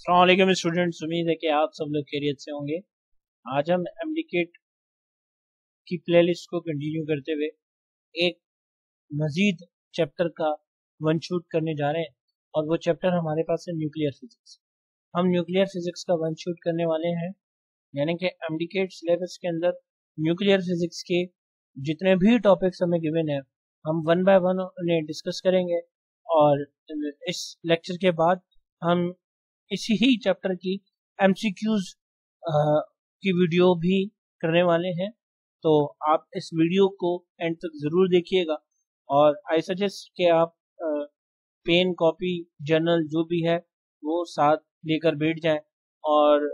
अस्सलाम वालेकुम स्टूडेंट्स, उम्मीद है कि आप सब लोग खैरियत से होंगे। आज हम एमडीकेट की प्लेलिस्ट को कंटिन्यू करते हुए एक मजीद चैप्टर का वन शूट करने जा रहे हैं और वो चैप्टर हमारे पास है न्यूक्लियर फिजिक्स। हम न्यूक्लियर फिजिक्स का वन शूट करने वाले हैं, यानी कि एमडीकेट सिलेबस के अंदर न्यूक्लियर फिजिक्स के जितने भी टॉपिक्स हमें गिवन है हम वन बाय वन उन्हें डिस्कस करेंगे और इस लेक्चर के बाद हम इसी ही चैप्टर की एमसीक्यूज की वीडियो भी करने वाले हैं। तो आप इस वीडियो को एंड तक ज़रूर देखिएगा और आई सजेस्ट कि आप पेन, कॉपी, जर्नल जो भी है वो साथ लेकर बैठ जाएं और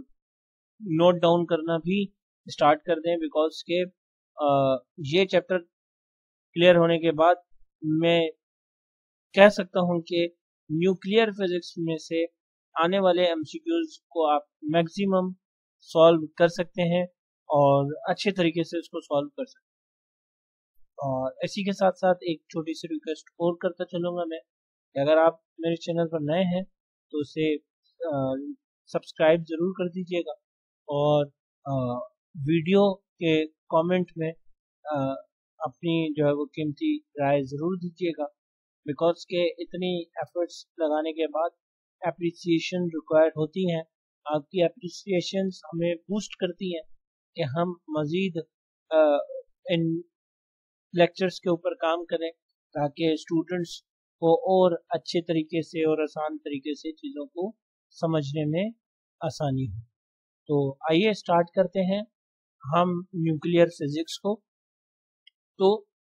नोट डाउन करना भी स्टार्ट कर दें, बिकॉज के ये चैप्टर क्लियर होने के बाद मैं कह सकता हूं कि न्यूक्लियर फिजिक्स में से आने वाले एमसीक्यूज को आप मैक्सिमम सॉल्व कर सकते हैं और अच्छे तरीके से उसको सॉल्व कर सकते हैं। और इसी के साथ साथ एक छोटी सी रिक्वेस्ट और करता चलूँगा मैं कि अगर आप मेरे चैनल पर नए हैं तो उसे सब्सक्राइब ज़रूर कर दीजिएगा और वीडियो के कमेंट में अपनी जो है वो कीमती राय ज़रूर दीजिएगा, बिकॉज के इतनी एफर्ट्स लगाने के बाद एप्रिसिएशन रिक्वायर्ड होती हैं। आपकी एप्रिसिएशन हमें बूस्ट करती हैं कि हम मज़ीद इन लेक्चर्स के ऊपर काम करें ताकि स्टूडेंट्स को और अच्छे तरीके से और आसान तरीके से चीज़ों को समझने में आसानी हो। तो आइए स्टार्ट करते हैं हम न्यूक्लियर फिजिक्स को। तो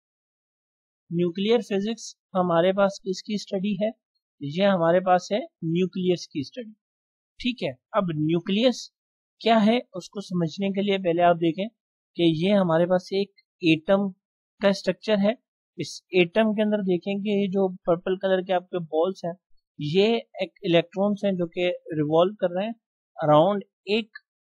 न्यूक्लियर फिजिक्स हमारे पास किसकी स्टडी है? ये हमारे पास है न्यूक्लियस की स्टडी। ठीक है, अब न्यूक्लियस क्या है उसको समझने के लिए पहले आप देखें कि ये हमारे पास एक एटम का स्ट्रक्चर है। इस एटम के अंदर देखेंगे ये जो पर्पल कलर के आपके बॉल्स हैं ये एक इलेक्ट्रॉन्स हैं जो कि रिवॉल्व कर रहे हैं अराउंड एक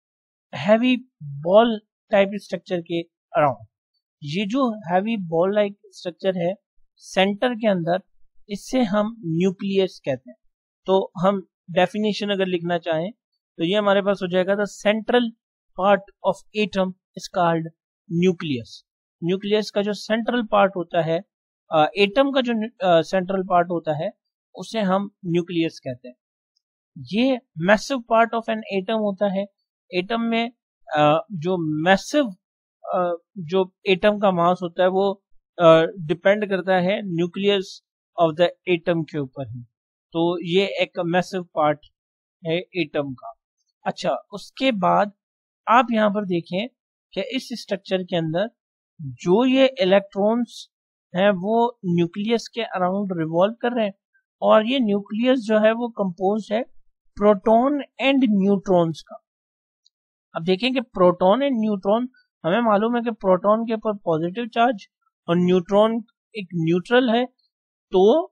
हैवी बॉल टाइप स्ट्रक्चर के अराउंड। ये जो हैवी बॉल लाइक स्ट्रक्चर है सेंटर के अंदर, इससे हम न्यूक्लियस कहते हैं। तो हम डेफिनेशन अगर लिखना चाहें तो ये हमारे पास हो जाएगा the central part of atom is called nucleus. Nucleus का जो सेंट्रल पार्ट होता है, एटम का जो सेंट्रल पार्ट होता है उसे हम न्यूक्लियस कहते हैं। ये massive part of an atom होता है। एटम में जो मैसिव जो एटम का मास होता है वो डिपेंड करता है न्यूक्लियस ऑफ द एटम के ऊपर ही। तो ये एक मैसिव पार्ट है एटम का। अच्छा, उसके बाद आप यहाँ पर देखें कि इस स्ट्रक्चर के अंदर जो ये इलेक्ट्रॉन्स हैं वो न्यूक्लियस के अराउंड रिवॉल्व कर रहे हैं और ये न्यूक्लियस जो है वो कंपोज है प्रोटॉन एंड न्यूट्रॉन्स का। अब देखें कि प्रोटॉन एंड न्यूट्रॉन, हमें मालूम है कि प्रोटॉन के ऊपर पॉजिटिव चार्ज और न्यूट्रॉन एक न्यूट्रल है, तो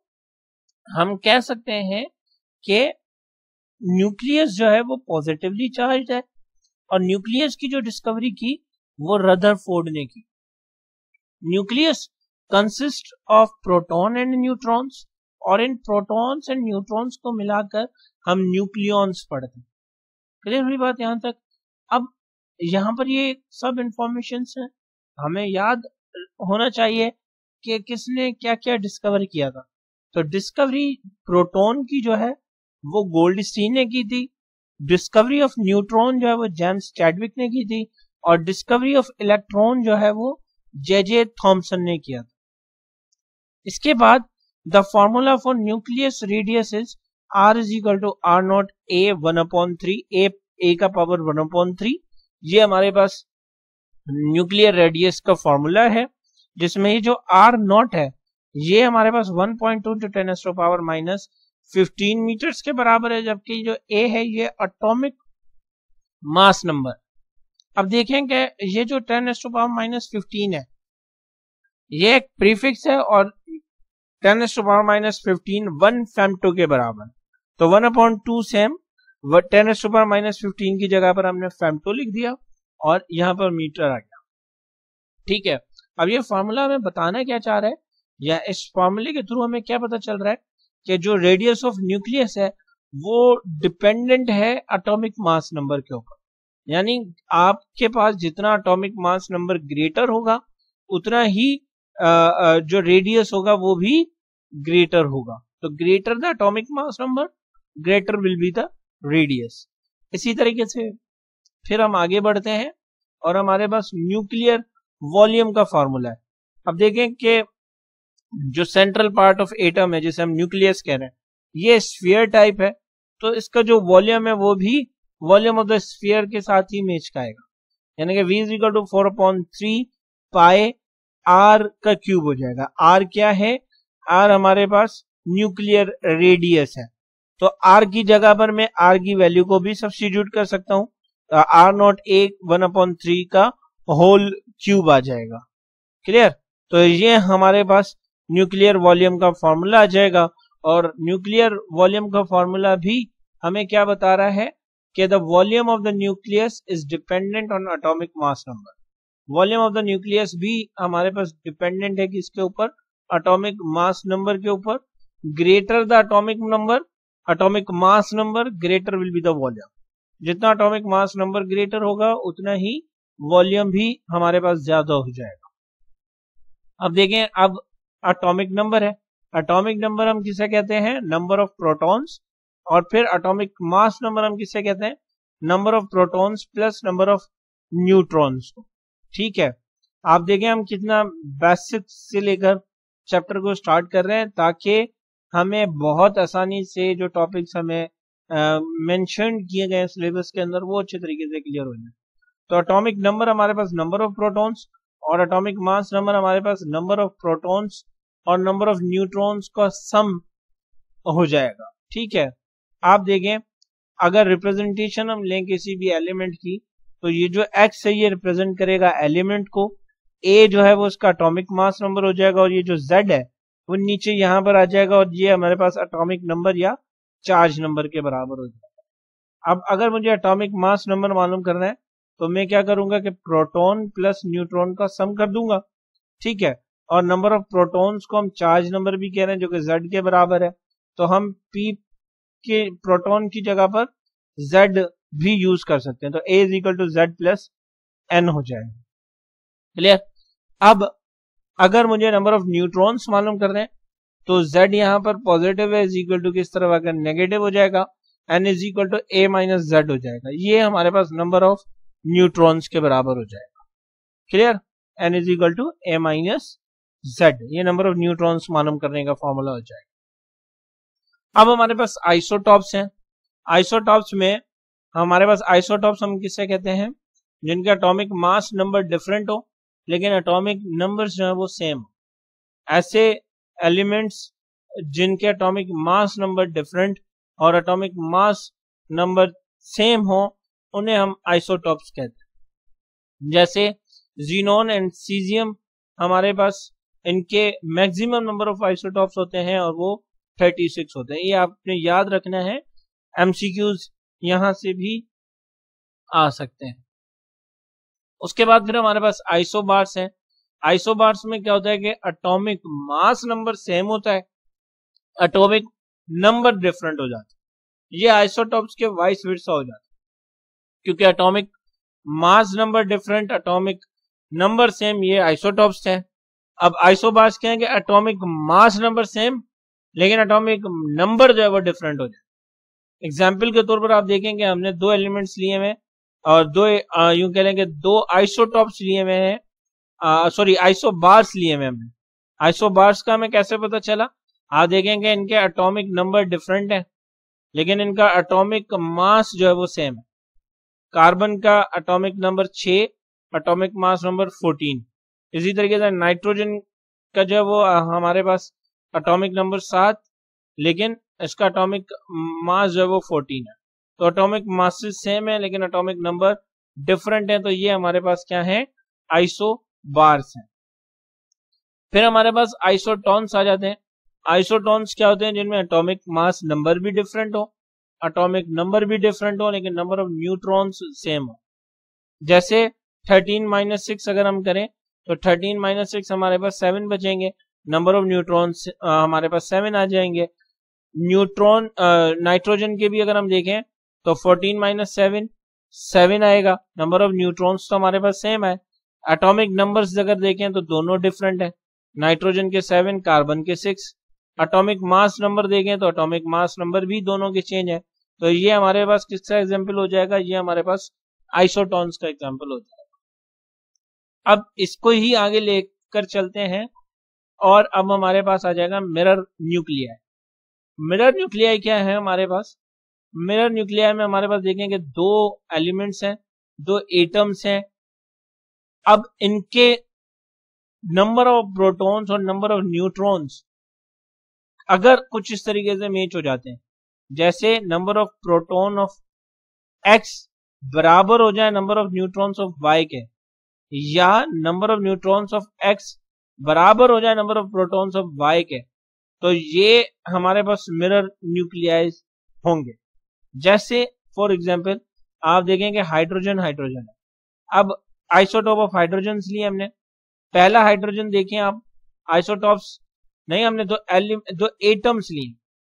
हम कह सकते हैं कि न्यूक्लियस जो है वो पॉजिटिवली चार्ज है। और न्यूक्लियस की जो डिस्कवरी की वो रदरफोर्ड ने की। Nucleus consist of proton and neutrons और इन प्रोटॉन्स एंड न्यूट्रॉन्स को मिलाकर हम न्यूक्लियॉन्स पढ़ते हैं। क्लियर हुई बात यहाँ तक? अब यहाँ पर ये सब इंफॉर्मेशन है, हमें याद होना चाहिए कि किसने क्या क्या डिस्कवर किया था। तो डिस्कवरी प्रोटॉन की जो है वो गोल्डस्टीन ने की थी, डिस्कवरी ऑफ न्यूट्रॉन जो है वो जेम्स चैडविक ने की थी और डिस्कवरी ऑफ इलेक्ट्रॉन जो है वो जे थॉमसन ने किया था। इसके बाद the formula for nucleus radius is R is equal to R nought A 1/3 A का पावर 1/3। ये हमारे पास न्यूक्लियर रेडियस का फॉर्मूला है, जिसमें ये जो R नॉट है ये हमारे पास 1.2 × 10⁻⁻15 मीटर्स के बराबर है, जबकि जो A है ये एटॉमिक मास नंबर। अब देखें कि ये जो 10⁻⁻15 है ये एक प्रीफिक्स है और 10⁻⁻15 1 फेम्टो के बराबर। तो 1/2 से हम 10⁻⁻15 की जगह पर हमने फेम्टो लिख दिया और यहाँ पर मीटर आ गया। ठीक है, अब ये फॉर्मूला हमें बताना क्या चाह रहा है, या इस फॉर्मूले के थ्रू हमें क्या पता चल रहा है कि जो रेडियस ऑफ न्यूक्लियस है वो डिपेंडेंट है एटॉमिक मास नंबर के ऊपर। यानी आपके पास जितना एटॉमिक मास नंबर ग्रेटर होगा उतना ही जो रेडियस होगा वो भी ग्रेटर होगा। तो greater the atomic mass number greater will be the radius. इसी तरीके से फिर हम आगे बढ़ते हैं और हमारे पास न्यूक्लियर वॉल्यूम का फॉर्मूला है। अब देखें कि जो सेंट्रल पार्ट ऑफ एटम है जिसे हम न्यूक्लियस कह रहे हैं ये स्फीयर टाइप है, तो इसका जो वॉल्यूम है वो भी वॉल्यूम ऑफ द स्फीयर के साथ ही मैच खाएगा। यानी कि v is equal to 4/3 pi r का क्यूब हो जाएगा। r क्या है? r हमारे पास न्यूक्लियर रेडियस है, तो r की जगह पर मैं r की वैल्यू को भी सब्स्टिट्यूट कर सकता हूं। r0 1/3 का होल क्यूब आ जाएगा। क्लियर? तो ये हमारे पास न्यूक्लियर वॉल्यूम का फॉर्मूला आ जाएगा। और न्यूक्लियर वॉल्यूम का फॉर्मूला भी हमें क्या बता रहा है कि the volume of the nucleus is dependent on atomic mass number. Volume of the nucleus भी हमारे पास डिपेंडेंट है किसके ऊपर? एटॉमिक मास नंबर के ऊपर। Greater the atomic number, atomic mass number greater will be the volume. जितना atomic mass number greater होगा उतना ही वॉल्यूम भी हमारे पास ज्यादा हो जाएगा। अब देखें, अब एटॉमिक नंबर है। एटॉमिक नंबर हम किसे कहते हैं? Number of protons. और फिर एटॉमिक मास नंबर हम किसे कहते हैं? Number of protons plus number of neutrons को। ठीक है, आप देखें हम कितना बेसिक से लेकर चैप्टर को स्टार्ट कर रहे हैं ताकि हमें बहुत आसानी से जो टॉपिक्स हमें मेंशन किए गए सिलेबस के अंदर वो अच्छे तरीके से क्लियर हो जाए। तो एटॉमिक नंबर हमारे पास नंबर ऑफ प्रोटॉन्स और एटॉमिक मास नंबर हमारे पास नंबर ऑफ प्रोटॉन्स और नंबर ऑफ न्यूट्रॉन्स का सम हो जाएगा। ठीक है, आप देखें अगर रिप्रेजेंटेशन हम लें किसी भी एलिमेंट की, तो ये जो x है ये रिप्रेजेंट करेगा एलिमेंट को, a जो है वो उसका एटॉमिक मास नंबर हो जाएगा और ये जो z है वो नीचे यहां पर आ जाएगा और ये हमारे पास एटॉमिक नंबर या चार्ज नंबर के बराबर हो जाएगा। अब अगर मुझे एटॉमिक मास नंबर मालूम करना है तो मैं क्या करूंगा कि प्रोटॉन प्लस न्यूट्रॉन का सम कर दूंगा। ठीक है, और नंबर ऑफ प्रोटॉन्स को हम चार्ज नंबर भी कह रहे हैं जो कि z के बराबर है, तो हम p के प्रोटॉन की जगह पर z भी यूज कर सकते हैं। तो a is equal to z plus n हो जाएगा। क्लियर? अब अगर मुझे नंबर ऑफ न्यूट्रॉन्स मालूम करने हैं तो z यहाँ पर पॉजिटिव है इज इक्वल टू किस तरफ आकर नेगेटिव हो जाएगा, n is equal to a minus z हो जाएगा। ये हमारे पास नंबर ऑफ न्यूट्रॉन्स के बराबर हो जाएगा। Clear? n is equal to a minus z, ये नंबर ऑफ न्यूट्रॉन्स मालूम करने का फॉर्मूला हो जाएगा। अब हमारे पास आइसोटॉप्स हैं। आइसोटॉप्स में हमारे पास आइसोटॉप्स हम किससे कहते हैं? जिनका एटॉमिक मास नंबर डिफरेंट हो लेकिन एटॉमिक नंबर्स जो है वो सेम हो। ऐसे एलिमेंट्स जिनके एटॉमिक मास नंबर डिफरेंट और एटॉमिक मास नंबर सेम हो उन्हें हम आइसोटॉप्स कहते हैं। जैसे जीनोन एंड सीजियम हमारे पास इनके मैक्सिमम नंबर ऑफ आइसोटॉप्स होते हैं और वो 36 होते हैं। ये आपने याद रखना है, एमसीक्यूज यहां से भी आ सकते हैं। उसके बाद फिर हमारे पास आइसोबार्स हैं। आइसोबार्स में क्या होता है कि एटॉमिक मास नंबर सेम होता है, एटॉमिक नंबर डिफरेंट हो जाता है। ये आइसोटॉप्स के वाइस वर्सा हो जाता है, क्योंकि atomic mass number different, atomic number same, ये आइसोटॉप्स हैं। अब आइसोबार्स क्या है कि एटॉमिक मास नंबर सेम लेकिन एटॉमिक नंबर जो है वो डिफरेंट हो जाए। एग्जाम्पल के तौर पर आप देखेंगे हमने दो एलिमेंट्स लिए हुए और दो यूं कह लेंगे दो आइसोटॉप्स लिए हुए हैं, सॉरी आइसोबार्स लिए हुए हमने। आइसोबार्स का हमें कैसे पता चला? आप देखेंगे इनके एटॉमिक नंबर डिफरेंट है लेकिन इनका एटॉमिक मास जो है वो सेम है। कार्बन का atomic number 6, atomic mass number 14। इसी तरीके से नाइट्रोजन का जो है वो हमारे पास एटॉमिक नंबर 7 लेकिन इसका एटॉमिक मास जो है वो 14 है। तो एटॉमिक मासेस सेम है लेकिन एटॉमिक नंबर डिफरेंट है, तो ये हमारे पास क्या है? आइसोबार्स हैं। फिर हमारे पास आइसोटॉन्स आ जाते हैं। आइसोटॉन्स क्या होते हैं? जिनमें एटॉमिक मास नंबर भी डिफरेंट हो, एटॉमिक नंबर भी डिफरेंट हो लेकिन नंबर ऑफ न्यूट्रॉन्स सेम हो। जैसे 13-6 अगर हम करें तो 13-6 हमारे पास 7 बचेंगे, नंबर ऑफ न्यूट्रॉन्स हमारे पास 7 आ जाएंगे। न्यूट्रॉन नाइट्रोजन के भी अगर हम देखें तो 14 माइनस 7 7 आएगा। नंबर ऑफ न्यूट्रॉन्स तो हमारे पास सेम है। एटॉमिक नंबर्स अगर देखें तो दोनों डिफरेंट है, नाइट्रोजन के 7 कार्बन के 6। एटॉमिक मास नंबर देखें तो एटॉमिक मास नंबर भी दोनों के चेंज है। तो ये हमारे पास किसका एग्जाम्पल हो जाएगा, ये हमारे पास आइसोटॉन्स का एग्जाम्पल हो जाएगा। अब इसको ही आगे लेकर चलते हैं और अब हमारे पास आ जाएगा मिरर न्यूक्लियाई। मिरर न्यूक्लियाई क्या है हमारे पास, मिरर न्यूक्लियाई में हमारे पास देखेंगे दो एलिमेंट्स हैं, दो एटम्स हैं। अब इनके नंबर ऑफ प्रोटॉन्स और नंबर ऑफ न्यूट्रॉन्स अगर कुछ इस तरीके से मैच हो जाते हैं, जैसे number of proton of X बराबर हो जाए number of neutrons of Y के, या number of neutrons of X बराबर हो जाए number of protons of Y के, तो ये हमारे पास मिरर न्यूक्लियाई होंगे। जैसे फॉर एग्जांपल आप देखेंगे हाइड्रोजन हाइड्रोजन है। अब आइसोटॉप ऑफ हाइड्रोजन लिए हमने, पहला हाइड्रोजन देखें आप, आइसोटॉप्स नहीं, हमने दो एटम्स लिए।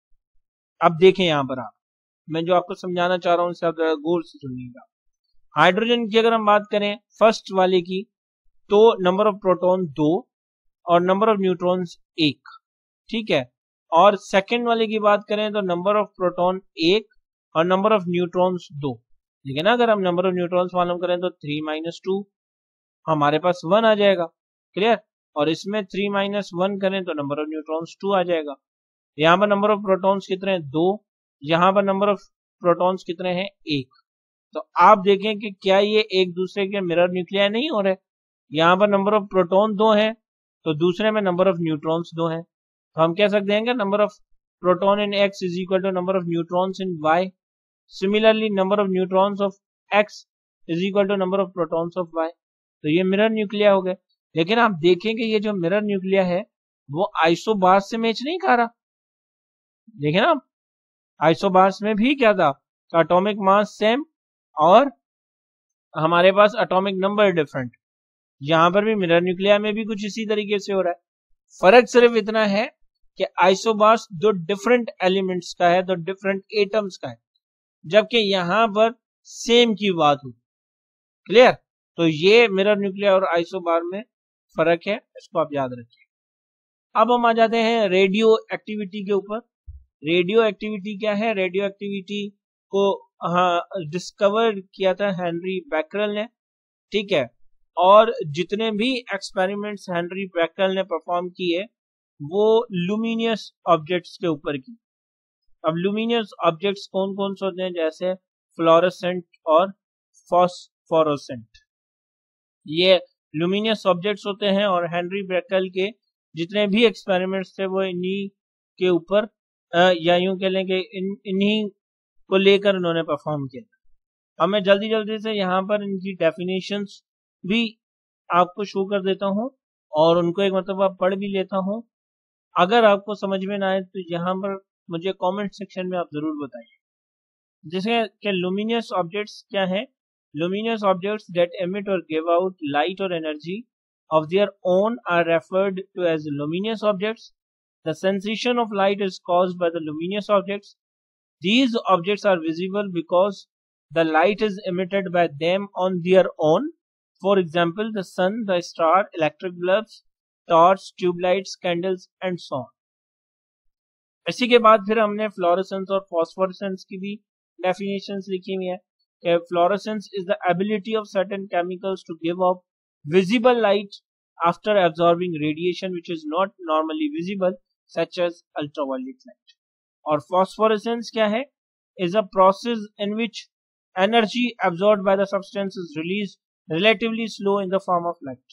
अब देखें यहां पर आप, मैं जो आपको समझाना चाह रहा हूं उसे आप गौर से सुनिएगा। हाइड्रोजन की अगर हम बात करें फर्स्ट वाले की, तो नंबर ऑफ प्रोटॉन 2 और नंबर ऑफ न्यूट्रॉन्स 1, ठीक है। और सेकंड वाले की बात करें तो नंबर ऑफ प्रोटॉन 1 और नंबर ऑफ न्यूट्रॉन्स 2। लेकिन अगर हम नंबर ऑफ न्यूट्रॉन्स मालूम करें तो 3 माइनस 2 हमारे पास 1 आ जाएगा, क्लियर। और इसमें 3 माइनस 1 करें तो नंबर ऑफ न्यूट्रॉन्स 2 आ जाएगा। यहाँ पर नंबर ऑफ प्रोटॉन्स कितने हैं, 2। यहाँ पर नंबर ऑफ प्रोटॉन्स कितने हैं, 1। तो आप देखें कि क्या ये एक दूसरे के मिरर न्यूक्लियाई नहीं हो रहे। यहाँ पर नंबर ऑफ प्रोटॉन 2 है तो दूसरे में नंबर ऑफ न्यूट्रॉन्स 2 है, तो हम कह सकते हैं कि number of proton in X is equal to number of neutrons in Y. Similarly number of neutrons of X is equal to number of protons of Y. तो ये मिरर न्यूक्लिया हो गए। लेकिन आप देखेंगे ये जो मिरर न्यूक्लिया है वो आइसोबार्स से मैच नहीं खा रहा। देखें ना, आइसोबार्स में भी क्या था, एटॉमिक मास सेम और हमारे पास एटॉमिक नंबर डिफरेंट। यहां पर भी मिरर न्यूक्लिया में भी कुछ इसी तरीके से हो रहा है। फर्क सिर्फ इतना है कि आइसोबार्स दो डिफरेंट एलिमेंट्स का है, दो डिफरेंट एटम्स का है, जबकि यहां पर सेम की बात हो, क्लियर। तो ये मिरर न्यूक्लिया और आइसोबार में फर्क है, इसको आप याद रखिए। अब हम आ जाते हैं रेडियो एक्टिविटी के ऊपर। रेडियो एक्टिविटी क्या है, रेडियो एक्टिविटी को डिस्कवर किया था हेनरी बैकरल ने, ठीक है। और जितने भी एक्सपेरिमेंट्स हेनरी बैकरल ने परफॉर्म किए वो लुमिनियस ऑब्जेक्ट्स के ऊपर की। अब लुमिनियस ऑब्जेक्ट्स कौन कौन से होते हैं, जैसे फ्लोरोसेंट और फॉस्फोरोसेंट, ये लुमिनियस ऑब्जेक्ट्स होते हैं। और हेनरी बैकरल के जितने भी एक्सपेरिमेंट्स थे वो इन्हीं के ऊपर या यूं कह लें कि इन्हीं को लेकर उन्होंने परफॉर्म किया। अब मैं जल्दी जल्दी से यहाँ पर इनकी डेफिनेशंस भी आपको शो कर देता हूँ और उनको एक मतलब आप पढ़ भी लेता हूँ। अगर आपको समझ में ना आए तो यहाँ पर मुझे कमेंट सेक्शन में आप जरूर बताइए। जैसे कि लुमिनियस ऑब्जेक्ट्स क्या है, luminous objects that emit or give out light or energy of their own are referred to as luminous objects. The sensation of light is caused by the luminous objects. These objects are visible because the light is emitted by them on their own. For example, the sun, the star, electric bulbs, torch, tube lights, candles and so on. इसी के बाद फिर हमने fluorescence और phosphorescence की भी definitions लिखी हुई है। Fluorescence is the ability of certain chemicals to give off visible light after absorbing radiation which is not normally visible, such as ultraviolet light. और phosphorescence क्या है, is a process in which energy absorbed by the substance is released relatively slow in the form of light.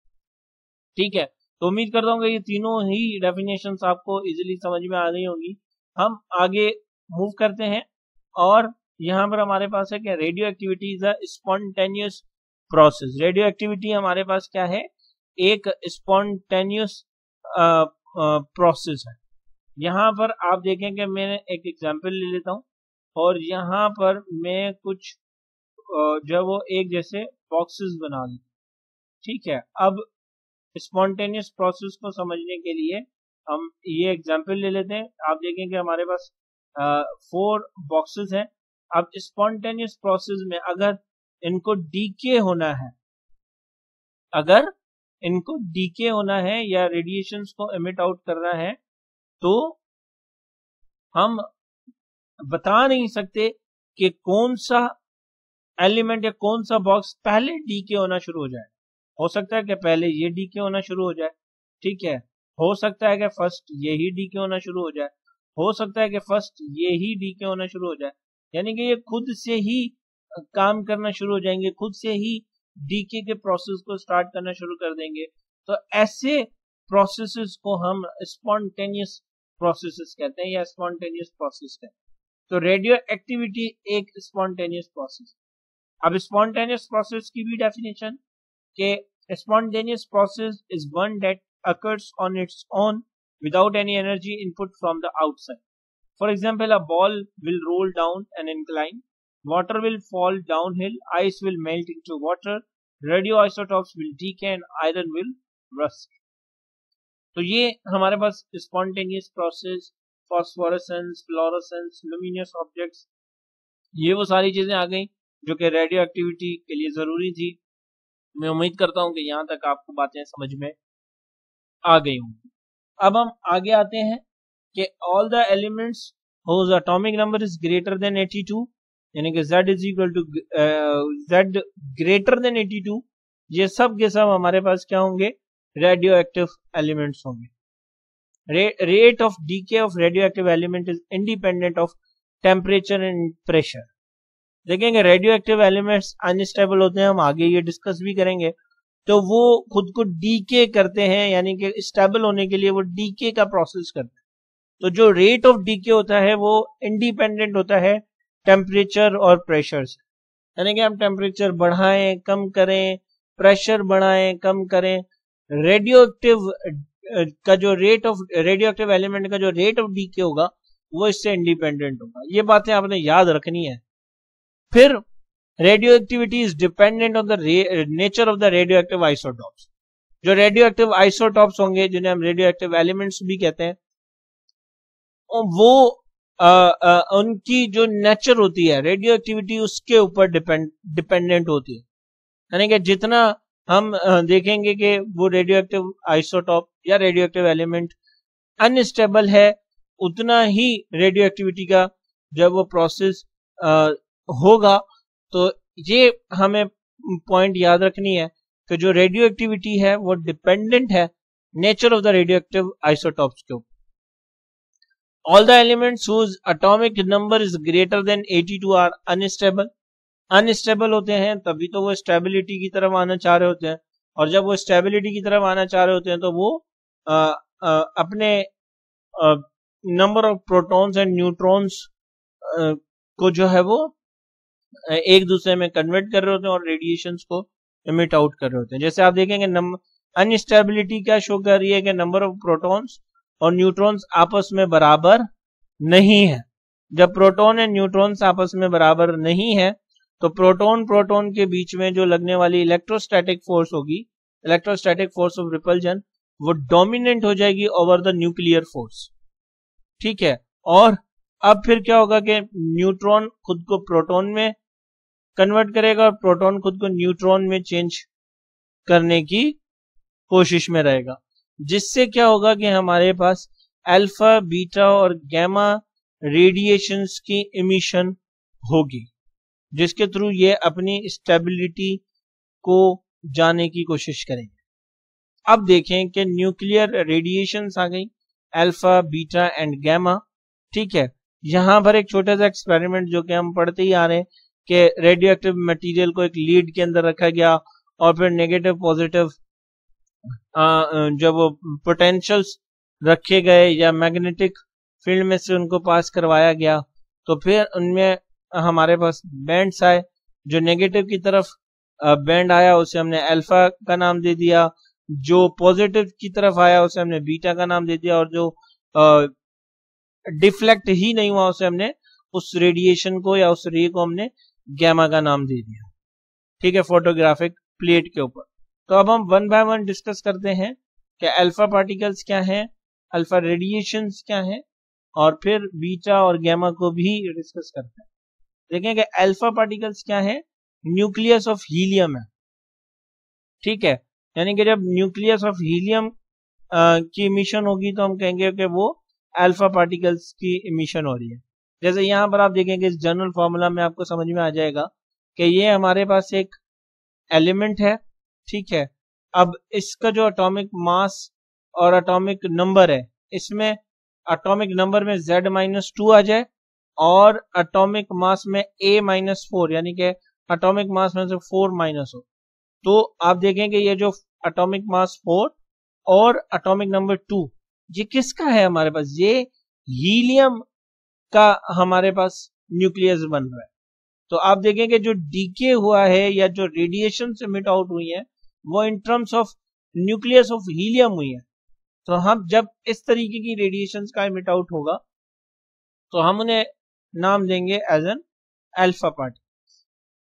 ठीक है, तो उम्मीद करता हूँ कि ये तीनों ही डेफिनेशंस आपको इजीली समझ में आ गई होंगी। हम आगे मूव करते हैं और यहाँ पर हमारे पास है क्या, radioactivity is a spontaneous process. Radioactivity हमारे पास क्या है, एक स्पॉन्टेनियस प्रोसेस है। यहाँ पर आप देखें कि मैं एक एग्जांपल ले लेता हूँ और यहाँ पर मैं कुछ जो है वो एक जैसे बॉक्सेस बना दूँ, ठीक है। अब स्पॉन्टेनियस प्रोसेस को समझने के लिए हम ये एग्जांपल ले लेते हैं। आप देखें कि हमारे पास 4 बॉक्सेस हैं। अब स्पॉन्टेनियस प्रोसेस में अगर इनको डीके होना है या रेडिएशंस को एमिट आउट करना है, तो हम बता नहीं सकते कि कौन सा एलिमेंट या कौन सा बॉक्स पहले डीके होना शुरू हो जाए। हो सकता है कि पहले ये डीके होना शुरू हो जाए, ठीक है। हो सकता है कि फर्स्ट यही डीके होना शुरू हो जाए, हो सकता है कि फर्स्ट यही डीके होना शुरू हो जाए। यानी कि ये खुद से ही काम करना शुरू हो जाएंगे, खुद से ही डीके के प्रोसेस को स्टार्ट करना शुरू कर देंगे। तो ऐसे प्रोसेसेस को हम स्पॉन्टेनियस प्रोसेसेस कहते हैं या स्पॉन्टेनियस प्रोसेस कहते हैं। तो रेडियो एक्टिविटी एक स्पॉन्टेनियस प्रोसेस। अब स्पॉन्टेनियस प्रोसेस की भी डेफिनेशन के spontaneous process is one that occurs on its own without any energy input from the outside. For example, a ball will roll down an incline, water will fall downhill, ice will melt into water, radioisotopes will decay and iron will rust. तो ये हमारे पास spontaneous process, phosphorescence, fluorescence, luminous objects, ये वो सारी चीजें आ गई जो कि रेडियो एक्टिविटी के लिए जरूरी थी। मैं उम्मीद करता हूं कि यहां तक आपको बातें समझ में आ गई होंगी। अब हम आगे आते हैं कि all the elements whose atomic number is greater than 82, यानी कि Z is equal to Z greater than 82, ये सब के सब हमारे पास क्या होंगे? रेडियो एक्टिव एलिमेंट्स होंगे। Rate of decay of radioactive element is independent of temperature and pressure. देखेंगे रेडियो एक्टिव एलिमेंट्स अनस्टेबल होते हैं, हम आगे ये डिस्कस भी करेंगे। तो वो खुद को डीके करते हैं, यानी कि स्टेबल होने के लिए वो डीके का प्रोसेस करते हैं। तो जो रेट ऑफ डीके होता है वो इंडिपेंडेंट होता है टेम्परेचर और प्रेशर से। यानी कि हम टेम्परेचर बढ़ाएं कम करें, प्रेशर बढ़ाएं कम करें, रेडियो एक्टिव का जो rate of radioactive element का जो रेट ऑफ डीके होगा वो इससे इंडिपेंडेंट होगा। ये बातें आपने याद रखनी है। फिर radioactivity is dependent on the nature of the radioactive isotopes. जो रेडियो एक्टिव आइसोटॉप्स होंगे, जिन्हें हम रेडियो एक्टिव एलिमेंट्स भी कहते हैं, वो उनकी जो नेचर होती है रेडियो एक्टिविटी उसके ऊपर डिपेंडेंट होती है। यानी कि जितना हम देखेंगे कि वो रेडियो एक्टिव आइसोटॉप या रेडियो एक्टिव एलिमेंट अनस्टेबल है, उतना ही रेडियो एक्टिविटी का जब वो प्रोसेस होगा। तो ये हमें पॉइंट याद रखनी है कि जो रेडियो एक्टिविटी है वो डिपेंडेंट है nature of the radioactive isotopes के ऊपर। All the elements whose atomic number is greater than 82 are unstable. Unstable होते हैं तभी तो वो स्टेबिलिटी की तरफ आना चाह रहे होते हैं, और जब वो स्टेबिलिटी की तरफ आना चाह रहे होते हैं तो वो अपने number of protons and neutrons को जो है वो एक दूसरे में कन्वर्ट कर रहे होते हैं और रेडिएशंस को इमिट आउट कर रहे होते हैं। जैसे आप देखेंगे अनस्टेबिलिटी क्या शो कर रही है कि नंबर ऑफ प्रोटॉन्स और न्यूट्रॉन्स आपस में बराबर नहीं है। जब प्रोटॉन एंड न्यूट्रॉन्स आपस में बराबर नहीं है तो प्रोटॉन के बीच में जो लगने वाली इलेक्ट्रोस्टैटिक फोर्स होगी, इलेक्ट्रोस्टैटिक फोर्स ऑफ रिपल्जन, वो डोमिनेंट हो जाएगी ओवर द न्यूक्लियर फोर्स। ठीक है, और अब फिर क्या होगा कि न्यूट्रॉन खुद को प्रोटॉन में कन्वर्ट करेगा और प्रोटॉन खुद को न्यूट्रॉन में चेंज करने की कोशिश में रहेगा, जिससे क्या होगा कि हमारे पास अल्फा, बीटा और गामा रेडिएशंस की इमिशन होगी, जिसके थ्रू ये अपनी स्टेबिलिटी को जाने की कोशिश करेंगे। अब देखें कि न्यूक्लियर रेडिएशंस आ गई, अल्फा, बीटा एंड गामा। ठीक है, यहां पर एक छोटा सा एक्सपेरिमेंट जो कि हम पढ़ते ही आ रहे हैं कि रेडियो एक्टिव मटीरियल को एक लीड के अंदर रखा गया और फिर नेगेटिव पॉजिटिव जब पोटेंशियल्स रखे गए या मैग्नेटिक फील्ड में से उनको पास करवाया गया, तो फिर उनमें हमारे पास बैंड्स आए। जो नेगेटिव की तरफ बैंड आया उसे हमने अल्फा का नाम दे दिया, जो पॉजिटिव की तरफ आया उसे हमने बीटा का नाम दे दिया, और जो डिफ्लेक्ट ही नहीं हुआ उसे हमने उस रेडिएशन को या उस रे को हमने गैमा का नाम दे दिया। ठीक है, फोटोग्राफिक प्लेट के ऊपर। तो अब हम वन बाय वन डिस्कस करते हैं कि अल्फा पार्टिकल्स क्या हैं, अल्फा रेडिएशंस क्या है, और फिर बीटा और गैमा को भी डिस्कस करते हैं। देखें कि अल्फा पार्टिकल्स क्या है, न्यूक्लियस ऑफ हीलियम है, ठीक है। यानी कि जब न्यूक्लियस ऑफ हीलियम की इमिशन होगी तो हम कहेंगे कि वो अल्फा पार्टिकल्स की इमिशन हो रही है। जैसे यहाँ पर आप देखेंगे इस जनरल फॉर्मूला में आपको समझ में आ जाएगा कि ये हमारे पास एक एलिमेंट है, ठीक है। अब इसका जो एटॉमिक मास और एटॉमिक नंबर है, इसमें एटॉमिक नंबर में Z-2 आ जाए और एटॉमिक मास में A-4 यानी कि एटॉमिक मास में से 4 माइनस हो, तो आप देखेंगे ये जो एटॉमिक मास 4 और एटॉमिक नंबर 2 ये किसका है हमारे पास, ये हीलियम का हमारे पास न्यूक्लियस बन रहा है। तो आप देखेंगे जो डीके हुआ है या जो रेडिएशन से मिट आउट हुई है वो in terms of nucleus of helium हुई है। तो हम जब इस तरीके की रेडिएशन का मिट आउट होगा तो हम उन्हें नाम देंगे एज एन अल्फा पार्टिकल्स।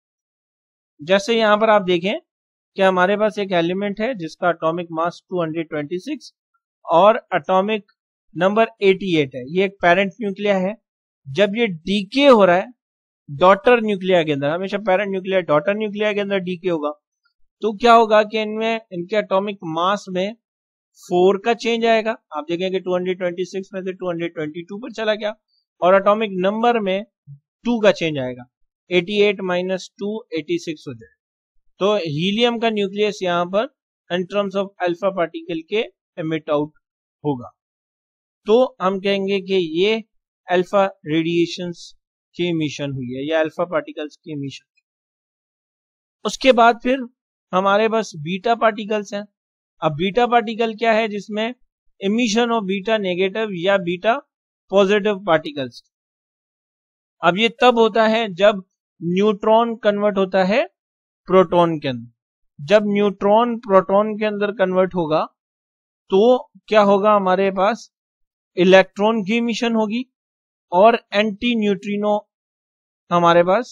जैसे यहां पर आप देखें कि हमारे पास एक एलिमेंट है जिसका एटॉमिक मास 226 और एटॉमिक नंबर 88 है, ये एक पेरेंट न्यूक्लिया है। जब ये डीके हो रहा है डॉटर न्यूक्लिया के अंदर, हमेशा पेरेंट न्यूक्लिया डॉटर न्यूक्लिया के अंदर डीके होगा, तो क्या होगा कि इनमें इनके एटॉमिक मास में 4 का चेंज आएगा। आप देखेंगे 226 में से 222 पर चला गया, और एटॉमिक नंबर में 2 का चेंज आएगा, 88 माइनस 2 86 हो जाए। तो हीलियम का न्यूक्लियस यहां पर in terms of alpha particle के एमिट आउट होगा, तो हम कहेंगे कि ये अल्फा रेडिएशंस की इमिशन हुई है या अल्फा पार्टिकल्स की इमिशन। उसके बाद फिर हमारे पास बीटा पार्टिकल्स हैं। अब बीटा पार्टिकल क्या है, जिसमें इमिशन ऑफ बीटा नेगेटिव या बीटा पॉजिटिव पार्टिकल्स। अब ये तब होता है जब न्यूट्रॉन कन्वर्ट होता है प्रोटॉन के अंदर। जब न्यूट्रॉन प्रोटॉन के अंदर कन्वर्ट होगा तो क्या होगा, हमारे पास इलेक्ट्रॉन की इमिशन होगी और एंटी न्यूट्रिनो हमारे पास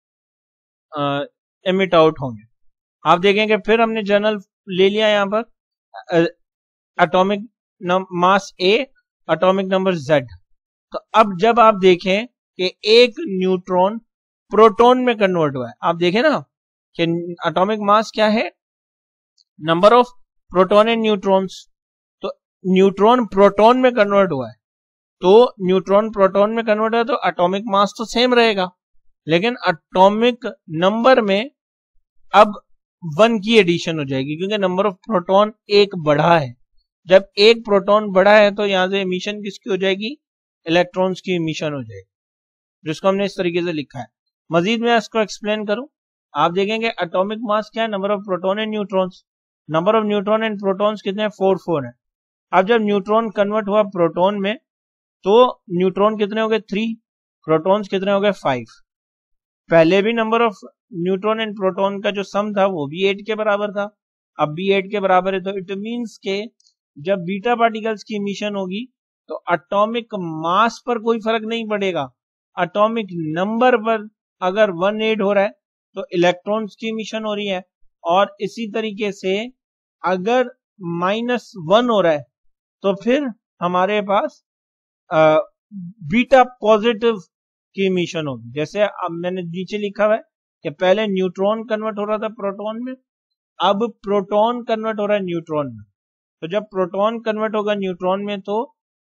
एमिट आउट होंगे। आप देखेंगे फिर हमने जनरल ले लिया यहां पर atomic mass A, atomic number Z। तो अब जब आप देखें कि एक न्यूट्रॉन प्रोटॉन में कन्वर्ट हुआ है, आप देखें ना कि एटॉमिक मास क्या है, number of proton and neutrons. तो न्यूट्रॉन प्रोटॉन में कन्वर्ट हुआ है, तो न्यूट्रॉन प्रोटॉन में कन्वर्ट है तो एटॉमिक मास तो सेम रहेगा, लेकिन एटॉमिक नंबर में अब 1 की एडिशन हो जाएगी, क्योंकि नंबर ऑफ प्रोटॉन एक बढ़ा है। जब एक प्रोटॉन बढ़ा है तो यहां से इमिशन किसकी हो जाएगी, इलेक्ट्रॉन्स की इमिशन हो जाएगी, जिसको हमने इस तरीके से लिखा है। मजीद मैं इसको एक्सप्लेन करूं, आप देखेंगे एटॉमिक मास क्या है, number of proton and neutrons. Number of neutron and protons कितने हैं, 4 है। अब जब न्यूट्रॉन कन्वर्ट हुआ प्रोटॉन में तो न्यूट्रॉन कितने हो गए, 3, प्रोटॉन्स कितने हो गए, 5। पहले भी number of neutron and proton का जो सम था वो भी 8 के बराबर था, अब भी 8 के बराबर है। तो इट मींस के जब बीटा पार्टिकल्स की इमिशन होगी तो एटॉमिक मास पर कोई फर्क नहीं पड़ेगा, एटॉमिक नंबर पर अगर 18 हो रहा है तो इलेक्ट्रॉन्स की इमिशन हो रही है, और इसी तरीके से अगर -1 हो रहा है तो फिर हमारे पास बीटा पॉजिटिव की इमिशन होगी। जैसे अब मैंने नीचे लिखा हुआ है कि पहले न्यूट्रॉन कन्वर्ट हो रहा था प्रोटॉन में, अब प्रोटॉन कन्वर्ट हो रहा है न्यूट्रॉन में। तो जब प्रोटॉन कन्वर्ट होगा न्यूट्रॉन में तो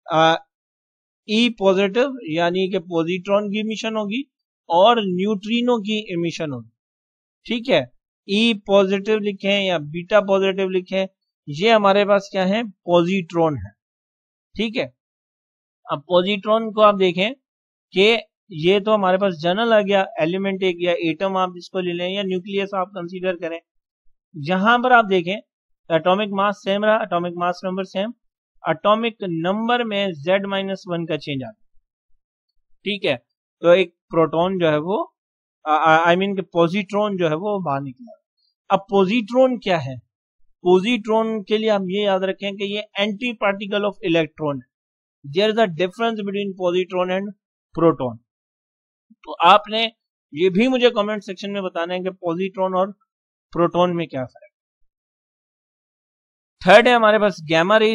ई पॉजिटिव यानी कि पॉजिट्रॉन की इमिशन होगी और न्यूट्रिनो की इमिशन होगी, ठीक है। ई पॉजिटिव लिखें या बीटा पॉजिटिव लिखें, ये हमारे पास क्या है, पॉजिट्रॉन है, ठीक है। अब पॉजिट्रॉन को आप देखें कि ये तो हमारे पास जनरल आ गया, एलिमेंट एक या एटम आप जिसको ले लें या न्यूक्लियस आप कंसीडर करें। यहां पर आप देखें एटॉमिक मास सेम रहा, atomic mass number same, atomic number में Z-1 का चेंज आता है, ठीक है। तो एक प्रोटॉन जो है वो आई मीन पॉजिट्रॉन जो है वो बाहर निकला। अब पॉजिट्रॉन क्या है, पॉजिट्रॉन के लिए हम ये याद रखें कि ये एंटी पार्टिकल ऑफ इलेक्ट्रॉन है। There is a difference between positron and proton. तो आपने ये भी मुझे कमेंट सेक्शन में बताना है कि पॉजिट्रॉन और प्रोटॉन में क्या फर्क है। थर्ड है हमारे पास गैमा रेज।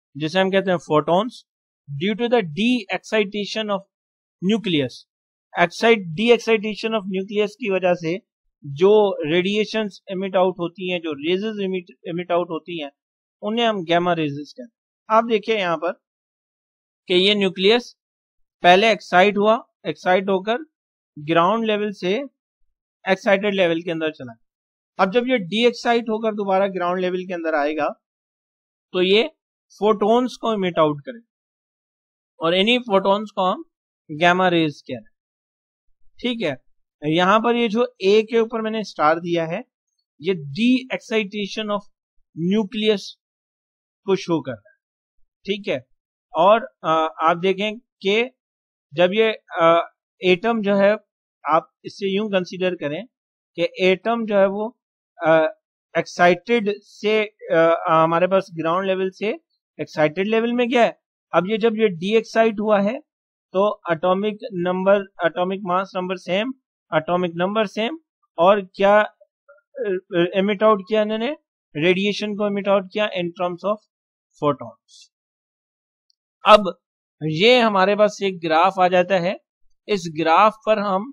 जिसे हम कहते हैं photons, due to the de excitation of nucleus. De excitation of nucleus की वजह से जो रेडिएशंस एमिट आउट होती हैं, जो रेजेस एमिट आउट होती हैं, उन्हें हम गैमा रेजेस कहते हैं। आप देखिए यहाँ पर कि ये न्यूक्लियस पहले एक्साइट होकर ग्राउंड लेवल से एक्साइटेड लेवल के अंदर चला। अब जब ये डी एक्साइट होकर दोबारा ग्राउंड लेवल के अंदर आएगा तो ये फोटॉन्स को इमिट आउट करे, और इन्हीं फोटॉन्स को हम गैमा रेज कह रहे हैं। ठीक है, यहां पर ये जो ए के ऊपर मैंने स्टार दिया है, ये डी एक्साइटेशन ऑफ न्यूक्लियस को शो कर रहा है। ठीक है, और आप देखें कि जब ये एटम जो है, आप इससे यूं कंसीडर करें कि एटम जो है वो एक्साइटेड से हमारे पास ग्राउंड लेवल से एक्साइटेड लेवल में गया है। अब ये जब ये डी एक्साइट हुआ है तो atomic mass number same, atomic number same, और क्या एमिट आउट किया इन्होंने, रेडिएशन को एमिट आउट किया इन टर्म्स ऑफ फोटॉन्स। अब ये हमारे पास एक ग्राफ आ जाता है। इस ग्राफ पर हम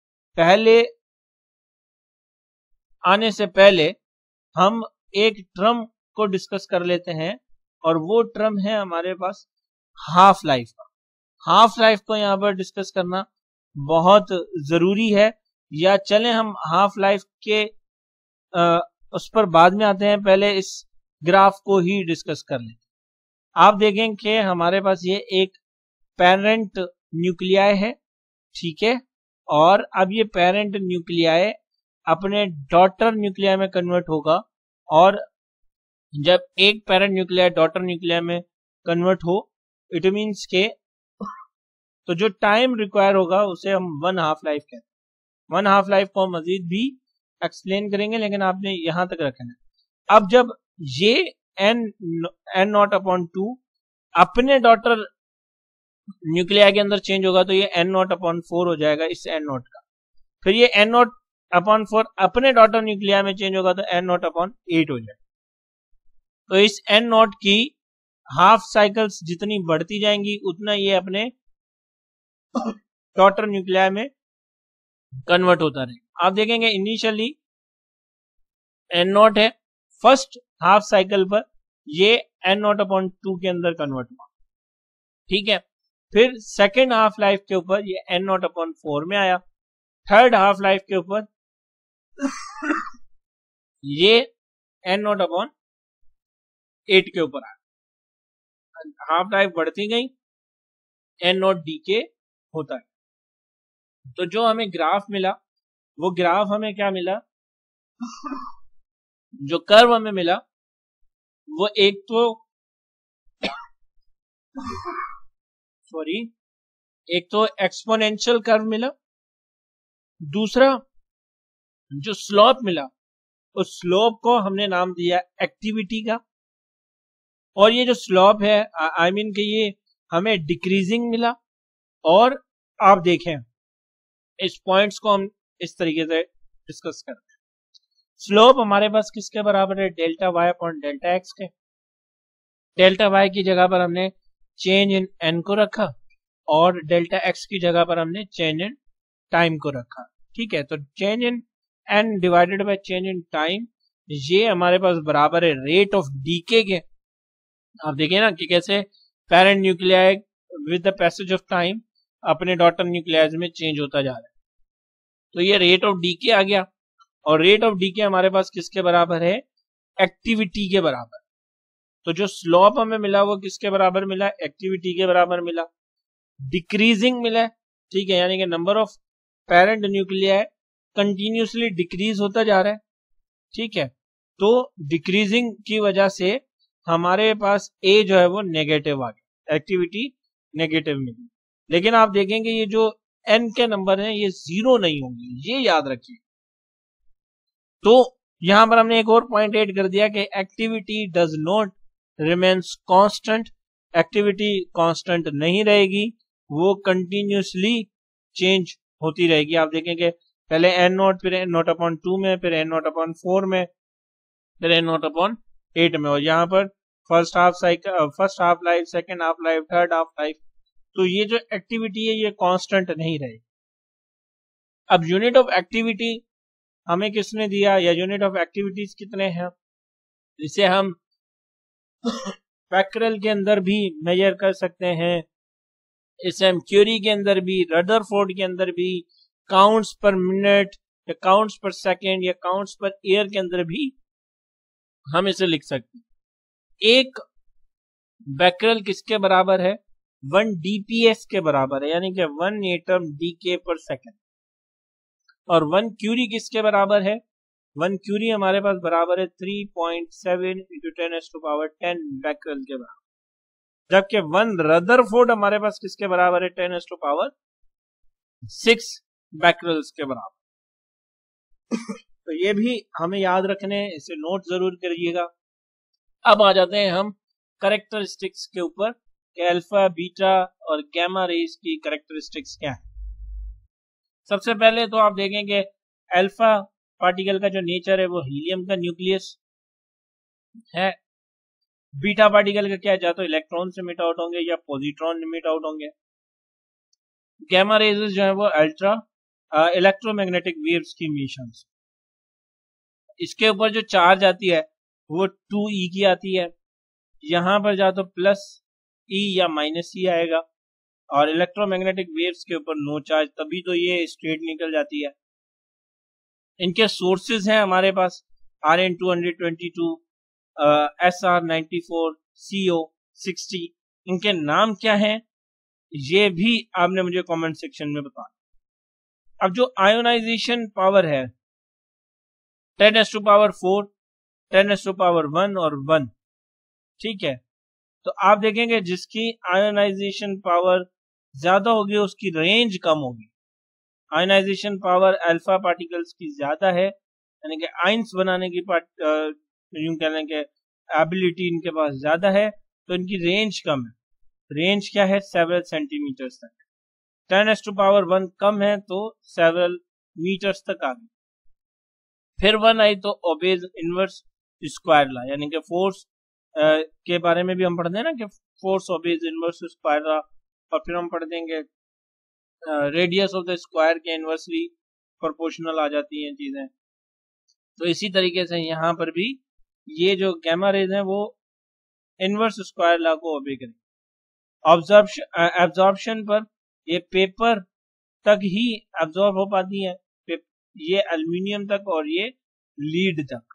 आने से पहले हम एक टर्म को डिस्कस कर लेते हैं, और वो टर्म है हमारे पास हाफ लाइफ का। हाफ लाइफ को यहाँ पर डिस्कस करना बहुत जरूरी है, या चलें हम हाफ लाइफ के उस पर बाद में आते हैं, पहले इस ग्राफ को ही डिस्कस कर लेते हैं। आप देखें कि हमारे पास ये एक पेरेंट न्यूक्लियाई है, ठीक है, और अब ये पेरेंट न्यूक्लियाई अपने डॉटर न्यूक्लियाई में कन्वर्ट होगा, और जब एक पेरेंट न्यूक्लियाई डॉटर न्यूक्लियाई में कन्वर्ट हो, इट मीन्स के तो जो टाइम रिक्वायर होगा उसे हम 1 हाफ लाइफ कहते हैं। 1 हाफ लाइफ को हम मजीद भी एक्सप्लेन करेंगे, लेकिन आपने यहां तक रखना है। अब जब ये n0/2 अपने डॉटर न्यूक्लियाई के अंदर चेंज होगा तो ये n0/4 हो जाएगा इस n0 का। फिर ये n0/4 अपने डॉटर न्यूक्लियाई में चेंज होगा तो n0/8 हो जाएगा। तो इस n0 की हाफ साइकिल्स जितनी बढ़ती जाएंगी उतना ये अपने डॉटर न्यूक्लियाई में कन्वर्ट होता रहेगा। आप देखेंगे इनिशियली n0 है, फर्स्ट हाफ साइकिल पर ये n0/2 के अंदर कन्वर्ट हुआ, ठीक है। फिर सेकेंड हाफ लाइफ के ऊपर ये n0/4 में आया, थर्ड हाफ लाइफ के ऊपर ये n0/8 के ऊपर आया। हाफ लाइफ बढ़ती गई, n0 डीके होता है। तो जो हमें ग्राफ मिला, वो ग्राफ हमें क्या मिला, जो कर्व हमें मिला वो एक तो एक्सपोनेंशियल कर्व मिला, दूसरा जो स्लोप मिला उस स्लोप को हमने नाम दिया एक्टिविटी का, और ये जो स्लोप है आई मीन कि ये हमें डिक्रीजिंग मिला। और आप देखें इस पॉइंट्स को हम इस तरीके से डिस्कस करते हैं। स्लोप हमारे पास किसके बराबर है, delta Y upon delta X के। डेल्टा वाई की जगह पर हमने चेंज इन एन को रखा, और डेल्टा एक्स की जगह पर हमने चेंज इन टाइम को रखा, ठीक है। तो change in N divided by change in time, ये हमारे पास बराबर है रेट ऑफ डीके के। आप देखिए ना कि कैसे parent nuclei with the passage of time अपने डॉटर न्यूक्लियाइज में चेंज होता जा रहा है। तो ये रेट ऑफ डीके आ गया, और रेट ऑफ डीके हमारे पास किसके बराबर है, एक्टिविटी के बराबर। तो जो स्लोप हमें मिला वो किसके बराबर मिला, एक्टिविटी के बराबर मिला। डिक्रीजिंग मिला, ठीक है, यानी कि number of parent nuclei continuously decrease होता जा रहा है, ठीक है। तो डिक्रीजिंग की वजह से हमारे पास ए जो है वो नेगेटिव आ गया, एक्टिविटी नेगेटिव मिली। लेकिन आप देखेंगे ये जो एन के नंबर हैं ये 0 नहीं होंगे, ये याद रखिए। तो यहां पर हमने एक और पॉइंट ऐड कर दिया कि activity does not remains constant. Activity constant नहीं रहेगी, वो कंटिन्यूसली चेंज होती रहेगी। आप देखेंगे पहले n0, फिर n0/2 में, फिर n0/4 में, फिर n0/8 में, और यहाँ पर first half cycle, first half life, second half life, third half life. तो ये जो एक्टिविटी है ये कांस्टेंट नहीं रहे। अब यूनिट ऑफ एक्टिविटी हमें किसने दिया, या यूनिट ऑफ एक्टिविटीज कितने हैं, इसे हम बैकरेल के अंदर भी मेजर कर सकते हैं, इसे हम क्यूरी के अंदर भी, रदरफोर्ड के अंदर भी, काउंट्स पर मिनट या काउंट्स पर सेकेंड या काउंट्स पर ईयर के अंदर भी हम इसे लिख सकते हैं। एक बैकरेल किसके बराबर है, 1 dps के बराबर है, यानी कि 1 एटम डीके पर सेकेंड। और 1 क्यूरी किसके बराबर है, 1 क्यूरी हमारे पास बराबर है 3.7 इंटू 10⁻10 बैकरेल के बराबर, जबकि 1 रदरफोर्ड हमारे पास किसके बराबर है, 10⁻6 बैकरेल्स के बराबर। तो ये भी हमें याद रखने, इसे नोट जरूर करिएगा। अब आ जाते हैं हम कैरेक्टरिस्टिक्स के ऊपर कि अल्फा, बीटा और गैमा रेज की कैरेक्टरिस्टिक्स क्या है। सबसे पहले तो आप देखेंगे अल्फा पार्टिकल का जो नेचर है वो हीलियम का न्यूक्लियस है। बीटा पार्टिकल का क्या है, या तो इलेक्ट्रॉन से मिट आउट होंगे या पॉजिट्रॉन मिट आउट होंगे। गैमा रेजेस जो है वो अल्ट्रा इलेक्ट्रोमैग्नेटिक वेव्स की इमिशंस। इसके ऊपर जो चार्ज आती है वो 2e की आती है, यहां पर जा तो प्लस e या माइनस e आएगा, और इलेक्ट्रोमैग्नेटिक वेव्स के ऊपर नो चार्ज, तभी तो ये स्ट्रेट निकल जाती है। इनके सोर्सेज हैं हमारे पास Rn222, Sr94, CO60। इनके नाम क्या हैं ये भी आपने मुझे कमेंट सेक्शन में बताना। अब जो आयोनाइजेशन पावर है 10⁻4, 10⁻1 और 1, ठीक है। तो आप देखेंगे जिसकी आयोनाइजेशन पावर ज्यादा होगी उसकी रेंज कम होगी। आयोनाइजेशन पावर अल्फा पार्टिकल्स की ज्यादा है, यानी कि आयंस बनाने की यूं कह लें कि एबिलिटी इनके पास ज्यादा है, तो इनकी रेंज कम है। रेंज क्या है, सेवरल सेंटीमीटर्स तक। 10⁻1 कम है तो सेवरल मीटर्स तक आ गई। फिर 1 आई तो ओबेज इनवर्स स्क्वायर लॉ, यानी कि फोर्स के बारे में भी हम पढ़ते हैं ना कि force obeys inverse square law. और फिर हम पढ़ देंगे रेडियस ऑफ द स्क्वायर के इनवर्सली प्रोपोर्शनल आ जाती हैं चीजें। तो इसी तरीके से यहाँ पर भी ये जो गैमा रेज हैं वो इनवर्स स्क्वायर लॉ को ओबे करें। एब्जॉर्प्शन पर ये पेपर तक ही एब्जॉर्ब हो पाती है, ये एल्यूमिनियम तक और ये लीड तक।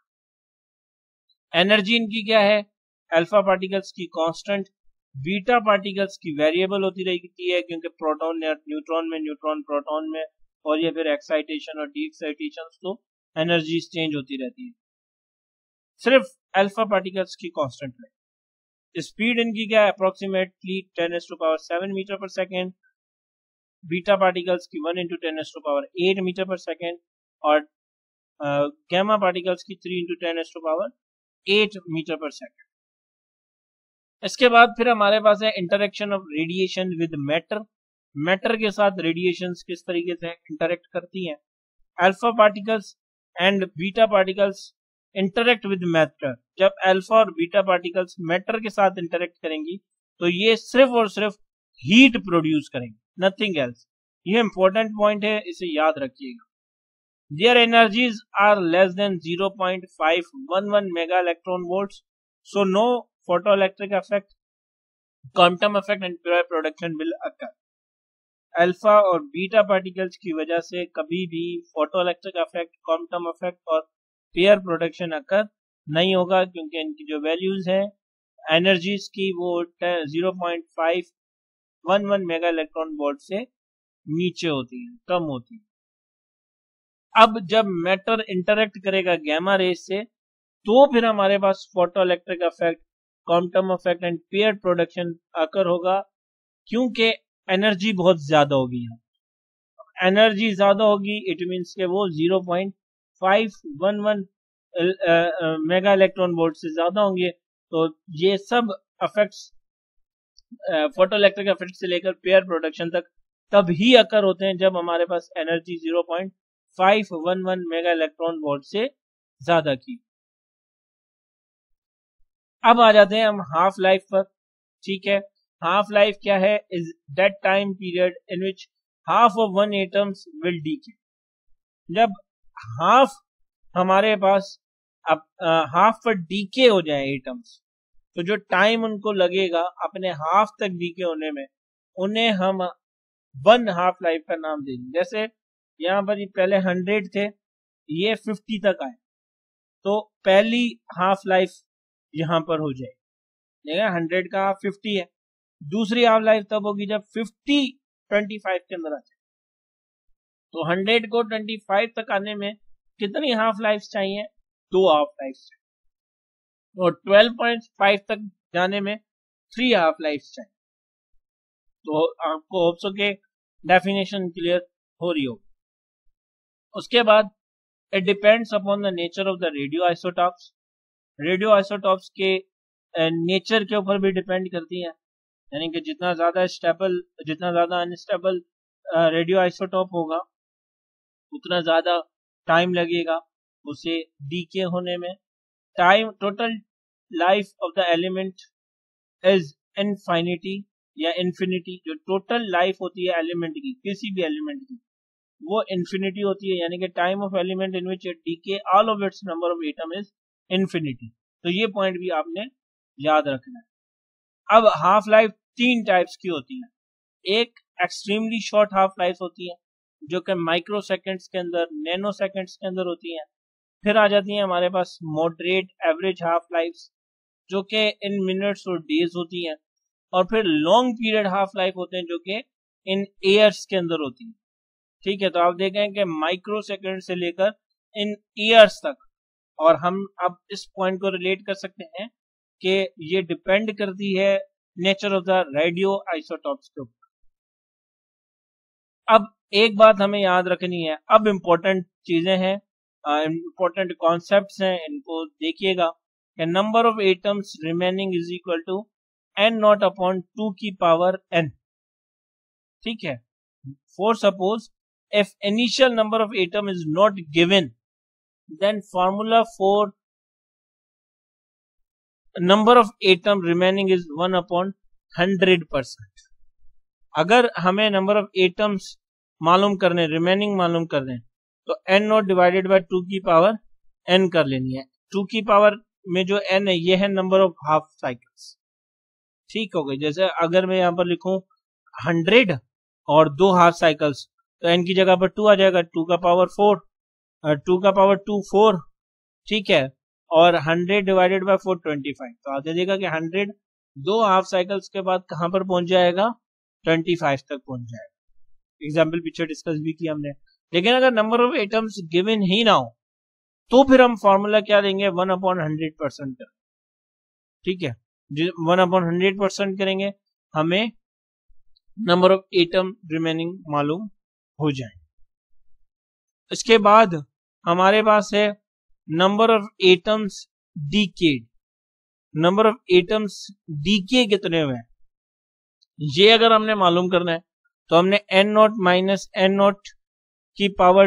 एनर्जी इनकी क्या है, अल्फा पार्टिकल्स की कांस्टेंट, बीटा पार्टिकल्स की वेरिएबल होती रहती है, क्योंकि प्रोटॉन या न्यूट्रॉन में, न्यूट्रॉन प्रोटॉन में, और ये फिर एक्साइटेशन और डी एक्साइटेशन, तो एनर्जी चेंज होती रहती है। सिर्फ अल्फा पार्टिकल्स की कांस्टेंट है। स्पीड इनकी क्या है, approximately 10⁻7 metre per second. Beta particles की 1 × 10⁸ मीटर पर सेकेंड, और गैमा पार्टिकल्स की 3 × 10⁸ मीटर पर सेकेंड। इसके बाद फिर हमारे पास है interaction of radiation with matter. Matter के साथ रेडिएशंस किस तरीके से इंटरेक्ट करती हैं। Alpha particles and beta particles interact with matter. जब अल्फा और बीटा पार्टिकल्स मैटर के साथ इंटरेक्ट करेंगी तो ये सिर्फ और सिर्फ हीट प्रोड्यूस करेंगे, नथिंग एल्स। ये इंपॉर्टेंट पॉइंट है, इसे याद रखिएगा। Their energies are less than 0.511 mega electron volts, so no photoelectric effect, quantum effect and pure production will occur. Alpha और बीटा पार्टिकल्स की वजह से कभी भी फोटोइलेक्ट्रिक इफेक्ट, क्वांटम इफेक्ट और पेयर प्रोडक्शन अकर नहीं होगा, क्योंकि इनकी जो वैल्यूज हैं एनर्जीज की वो 0.511 मेगा इलेक्ट्रॉन वोल्ट से नीचे होती है, कम होती है। अब जब मैटर इंटरेक्ट करेगा गैमा रेज से तो फिर हमारे पास photoelectric effect, quantum effect and pair production occur होगा, क्योंकि एनर्जी बहुत ज्यादा होगी। एनर्जी ज्यादा होगी इट मींस के वो 0.511 मेगा इलेक्ट्रॉन वोल्ट से ज्यादा होंगे। तो ये सब इफेक्ट्स फोटोइलेक्ट्रिक इफेक्ट से लेकर पेयर प्रोडक्शन तक तब ही अकर होते हैं जब हमारे पास एनर्जी 0.511 मेगा इलेक्ट्रॉन वोल्ट से ज्यादा की। अब आ जाते हैं हम हाफ लाइफ पर। ठीक है, हाफ लाइफ क्या है? Is that time period in which half of one atoms will decay. जब हाफ हमारे पास अब हाफ पर डीके हो जाए एटम्स, तो जो टाइम उनको लगेगा अपने हाफ तक डीके होने में, उन्हें हम वन हाफ लाइफ का नाम देंगे। जैसे यहाँ पर ये पहले 100 थे, ये 50 तक आए, तो पहली हाफ लाइफ यहाँ पर हो जाए। देखा 100 का हाफ 50 है। दूसरी हाफ लाइफ तब होगी जब 50 25 के अंदर आ जाए। तो 100 को 25 तक आने में कितनी हाफ लाइफ चाहिए? 2 हाफ लाइफ चाहिए। और 12.5 तक जाने में 3 हाफ लाइफ चाहिए। तो आपको होप्स के डेफिनेशन क्लियर हो रही हो। उसके बाद it depends upon the nature of the radioisotopes. Radioisotopes के नेचर के ऊपर भी डिपेंड करती है, यानी कि जितना ज्यादा स्टेबल, जितना ज्यादा अनस्टेबल रेडियो आइसोटॉप होगा, उतना ज्यादा टाइम लगेगा उसे डीके होने में। Time total life of the element is infinity या इन्फिनिटी। जो टोटल लाइफ होती है एलिमेंट की, किसी भी एलिमेंट की, वो इन्फिनिटी होती है, यानी कि time of element in which it decay all of its number of atom is infinity. तो ये पॉइंट भी आपने याद रखना है। अब हाफ लाइफ 3 टाइप्स की होती है। एक एक्सट्रीमली शॉर्ट हाफ लाइफ होती है, जो कि माइक्रो सेकेंड्स के अंदर, नैनो सेकेंड्स के अंदर होती है। फिर आ जाती है हमारे पास मॉडरेट एवरेज हाफ लाइफ, जो कि इन मिनट्स और डेज होती है। और फिर लॉन्ग पीरियड हाफ लाइफ होते हैं, जो कि इन ईयर्स के अंदर होती है। ठीक है, तो आप देखें कि माइक्रो सेकेंड से लेकर इन ईयर्स तक, और हम अब इस पॉइंट को रिलेट कर सकते हैं कि ये डिपेंड करती है nature of the radioisotopes के ऊपर। अब एक बात हमें याद रखनी है, अब इंपॉर्टेंट चीजें हैं, इंपॉर्टेंट कॉन्सेप्ट्स हैं, इनको देखिएगा कि number of atoms remaining is equal to n not upon 2 की पावर n। ठीक है, for suppose if initial number of atom is not given, then formula for number of atom remaining is 1 upon 100%। अगर हमें number of atoms मालूम करने, remaining मालूम करने, तो n नॉट डिवाइडेड बाय 2 की पावर n कर लेनी है। 2 की पावर में जो n है, ये है नंबर ऑफ हाफ साइकिल्स। ठीक हो गई। जैसे अगर मैं यहाँ पर लिखूं 100 और 2 हाफ साइकिल्स, तो n की जगह पर 2 आ जाएगा, 2 का पावर 4, 2 का पावर 2 4। ठीक है, और 100 डिवाइडेड बाय 4 25। तो आप देखिएगा कि 100 2 हाफ साइकिल्स के बाद कहां पर पहुंच जाएगा? 25 तक पहुंच जाएगा। एग्जाम्पल पीछे डिस्कस भी किया हमने। लेकिन अगर नंबर ऑफ एटम्स गिवन ही ना हो, तो फिर हम फॉर्मूला क्या देंगे? 1 अपॉन 100%। ठीक है, 1 अपॉन 100% करेंगे, हमें नंबर ऑफ एटम रिमेनिंग मालूम हो जाए। इसके बाद हमारे पास है number of atoms decayed. Number of atoms decay कितने हुए हैं, ये अगर हमने मालूम करना है, तो हमने n not minus n not की पावर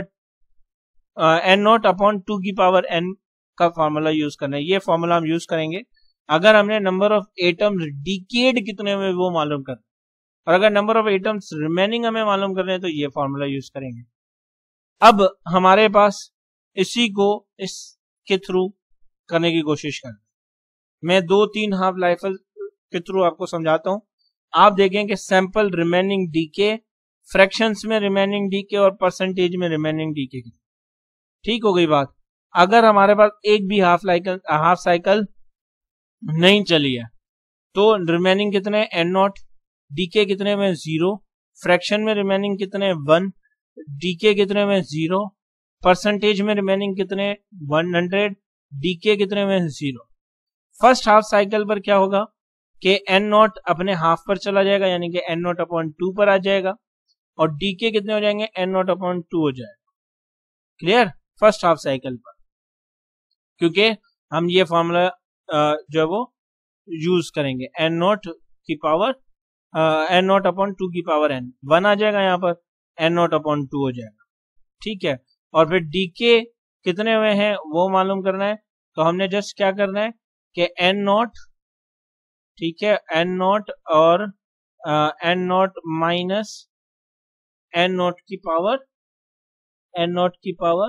n नॉट अपॉन 2 की पावर n का फॉर्मूला यूज करना है। ये फॉर्मूला हम यूज करेंगे अगर हमने नंबर ऑफ एटम्स डीकेड कितने हुए वो मालूम करना, और अगर नंबर ऑफ एटम्स रिमेनिंग हमें मालूम करने हैं, तो ये फॉर्मूला यूज करेंगे। अब हमारे पास इसी को इसके थ्रू करने की कोशिश करें। मैं 2-3 हाफ लाइफ के थ्रू आपको समझाता हूं। आप देखें कि सैंपल रिमेनिंग डीके, फ्रैक्शंस में रिमेनिंग डीके और परसेंटेज में रिमेनिंग डीके। ठीक हो गई बात। अगर हमारे पास एक भी हाफ साइकिल नहीं चली है, तो रिमेनिंग कितने? n not. डीके कितने में? 0। फ्रैक्शन में रिमेनिंग कितने? 1। डीके कितने में? 0। परसेंटेज में रिमेनिंग कितने? 100। डीके कितने में? 0। फर्स्ट हाफ साइकिल पर क्या होगा कि n नॉट अपने हाफ पर चला जाएगा, यानी कि n नॉट अपॉन 2 पर आ जाएगा, और डीके कितने हो जाएंगे? n नॉट अपॉन 2 हो जाएगा। क्लियर? फर्स्ट हाफ साइकिल पर, क्योंकि हम ये फॉर्मूला जो है वो यूज करेंगे। n नॉट की पावर n नॉट अपॉन 2 की पावर n, 1 आ जाएगा यहाँ पर, n नॉट अपॉन 2 हो जाएगा। ठीक है, और फिर डीके कितने हुए हैं वो मालूम करना है, तो हमने जस्ट क्या करना है कि एन नॉट, ठीक है, एन नॉट और N not minus N not की पावर, एन नॉट की power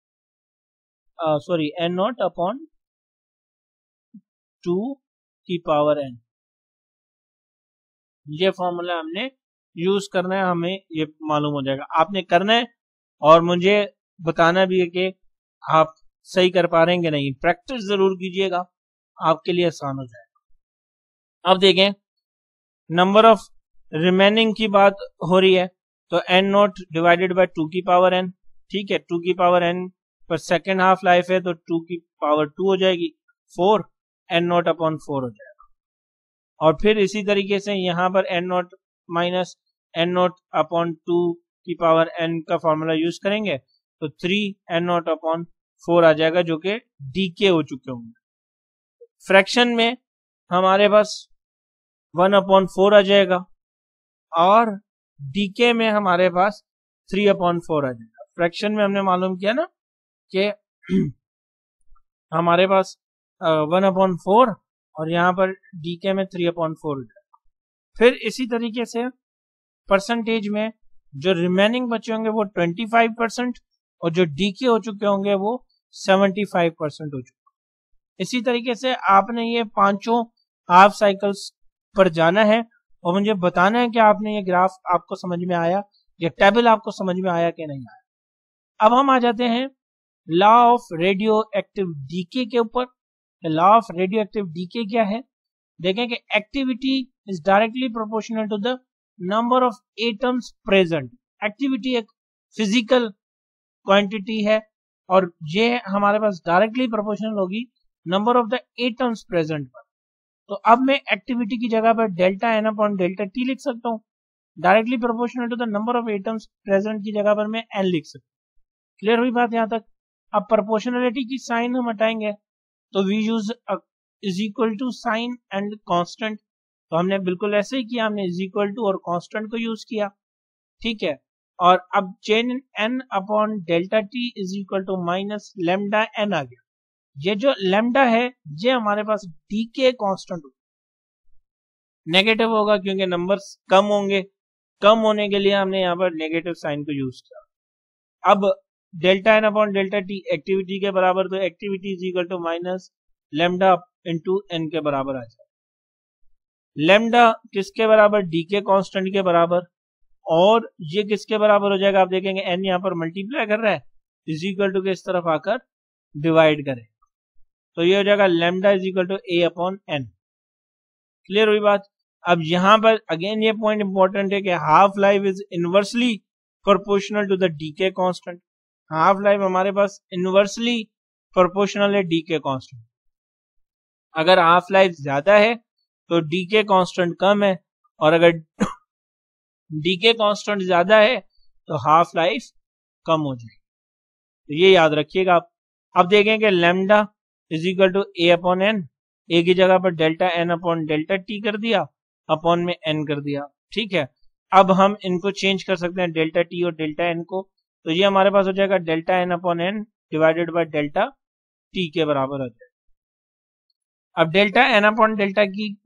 sorry N not upon 2 की पावर एन। ये फॉर्मूला हमने यूज करना है, हमें ये मालूम हो जाएगा, आपने करना है और मुझे बताना भी है कि आप सही कर पा रहे हैं कि नहीं। प्रैक्टिस जरूर कीजिएगा, आपके लिए आसान हो जाएगा। अब देखें, नंबर ऑफ रिमेनिंग की बात हो रही है, तो एन नॉट डिवाइडेड बाय 2 की पावर एन, ठीक है, 2 की पावर एन पर सेकेंड हाफ लाइफ है तो 2 की पावर 2 हो जाएगी, 4 एन नॉट अपॉन 4 हो जाएगा। और फिर इसी तरीके से यहां पर N not minus N not upon 2 की पावर एन का फॉर्मूला यूज करेंगे तो 3 एन नॉट अपॉन 4 आ जाएगा, जो कि डीके हो चुके होंगे। फ्रैक्शन में हमारे पास 1 अपॉन 4 आ जाएगा और डीके में हमारे पास 3 अपॉन 4 आ जाएगा। फ्रैक्शन में हमने मालूम किया ना कि हमारे पास 1 अपॉन 4 और यहाँ पर डीके में 3 अपॉन 4 हो जाएगा। फिर इसी तरीके से परसेंटेज में जो रिमेनिंग बचे होंगे वो 25% और जो डीके हो चुके होंगे वो 75% हो चुके। इसी तरीके से आपने ये पांचों हाफ साइकिल्स पर जाना है और मुझे बताना है कि आपने ये ग्राफ आपको समझ में आया, ये टेबल आपको समझ में आया कि नहीं आया। अब हम आ जाते हैं law of radioactive decay के ऊपर। Law of radioactive decay क्या है? देखें कि activity is directly proportional to the number of atoms present. Activity एक फिजिकल क्वांटिटी है और ये हमारे पास डायरेक्टली प्रोपोर्शनल होगी number of the atoms present पर। तो अब मैं एक्टिविटी की जगह पर delta N upon delta T लिख सकता हूँ। Directly proportional to the number of atoms present की जगह पर मैं एन लिख सकता हूँ। क्लियर हुई बात यहाँ तक? अब प्रोपोर्शनलिटी की साइन हम हटाएंगे तो we use is equal to sign and constant. तो हमने बिल्कुल ऐसे ही किया, हमने इज इक्वल टू और कांस्टेंट को यूज किया, ठीक है। और अब chain N upon delta T is equal to minus lambda N आ गया। ये जो लेमडा है ये हमारे पास डीके कांस्टेंट नेगेटिव होगा क्योंकि नंबर्स कम होंगे, कम होने के लिए हमने यहाँ पर नेगेटिव साइन को यूज किया। अब delta N upon delta T activity के बराबर, तो activity is equal to minus lambda into N के बराबर आ जाए। लेमडा किसके बराबर? डीके कांस्टेंट के बराबर। और ये किसके बराबर हो जाएगा? आप देखेंगे एन यहाँ पर मल्टीप्लाई कर रहा है, इज इक्वल टू के इस तरफ आकर डिवाइड करें तो ये हो जाएगा lambda is equal to A upon N. Clear हुई बात? अब यहां पर अगेन ये पॉइंट इंपॉर्टेंट है कि half life is inversely proportional to the decay constant. Half life हमारे पास इनवर्सली प्रोपोर्शनल है डीके कांस्टेंट। अगर हाफ लाइफ ज्यादा है तो डीके कांस्टेंट कम है और अगर डीके कांस्टेंट ज्यादा है तो हाफ लाइफ कम हो जाएगी। तो ये याद रखिएगा आप। अब देखेंगे lambda is equal to A upon N, A की जगह पर delta N upon delta T कर दिया, अपॉन में एन कर दिया, ठीक है। अब हम इनको चेंज कर सकते हैं डेल्टा टी और डेल्टा एन को, तो ये हमारे पास हो जाएगा delta N upon N divided by delta T के बराबर हो जाएगा। अब delta N upon delta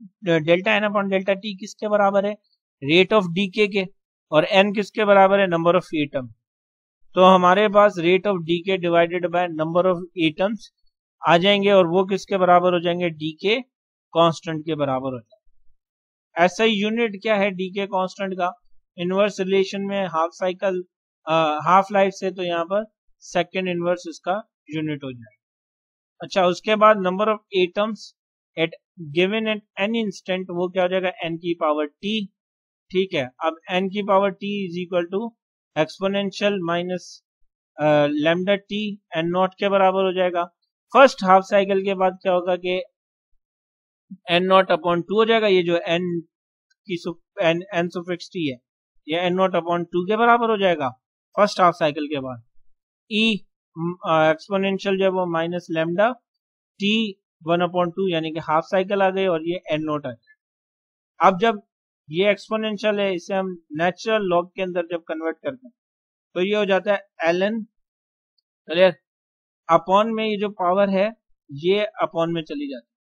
T किसके बराबर है? रेट ऑफ डीके के। और एन किसके बराबर है? Number of atom. तो हमारे पास rate of decay divided by number of atoms आ जाएंगे और वो किसके बराबर हो जाएंगे? डीके कांस्टेंट के बराबर हो जाएंगे। ऐसा यूनिट क्या है डीके कांस्टेंट का? इनवर्स रिलेशन में हाफ साइकिल हाफ लाइफ से, तो यहाँ पर सेकेंड इनवर्स इसका यूनिट हो जाएगा। अच्छा, उसके बाद number of atoms at given at any instant, वो क्या हो जाएगा? एन की पावर टी, ठीक है। अब एन की power T is equal to exponential minus lambda T N not के बराबर हो जाएगा। फर्स्ट हाफ साइकिल के बाद क्या होगा कि एन नॉट अपॉन 2 हो जाएगा। ये जो एन की एन सुफिक्स टी है ये एन नॉट अपॉन 2 के बराबर हो जाएगा फर्स्ट हाफ साइकिल के बाद। ई एक्सपोनेंशियल जो है वो माइनस लेमडा टी 1/2 यानी कि हाफ साइकिल आ गई और ये एन नॉट आ जाएगा। अब जब ये एक्सपोनेंशियल है इसे हम नेचुरल लॉग के अंदर जब कन्वर्ट करते हैं तो ये हो जाता है एल एन। क्लियर? अपॉन में ये जो पावर है ये अपॉन में चली जाती है,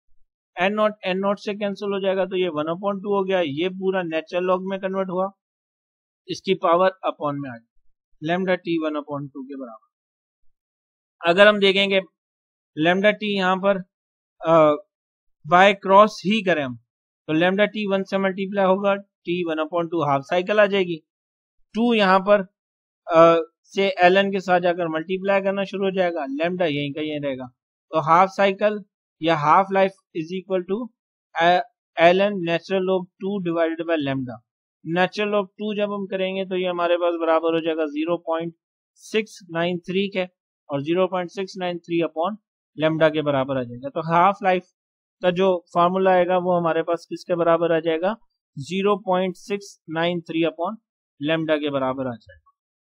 एन नॉट से कैंसिल हो जाएगा तो ये 1/2 हो गया, ये पूरा नेचुरल लॉग में कन्वर्ट हुआ, इसकी पावर अपॉन में आ गई, लैम्डा टी 1/2 के बराबर। अगर हम देखेंगे लैम्डा टी यहाँ पर बाय क्रॉस ही करें हम, तो लैम्डा टी 1 से मल्टीप्लाई होगा, टी 1/2 हाफ साइकिल आ जाएगी, 2 यहाँ पर से एल के साथ जाकर मल्टीप्लाई करना शुरू हो जाएगा, लैम्डा यहीं का यहीं रहेगा, तो हाफ साइकिल या half life is equal to L N natural log 2 divided by lambda. Natural log 2 जब हम करेंगे तो ये हमारे पास बराबर हो जाएगा 0.693 के, और 0.693 अपॉन लैम्डा के बराबर आ जाएगा। तो हाफ लाइफ का जो फार्मूला आएगा वो हमारे पास किसके बराबर आ जाएगा, 0.693 अपॉन लैम्डा के बराबर आ जाएगा।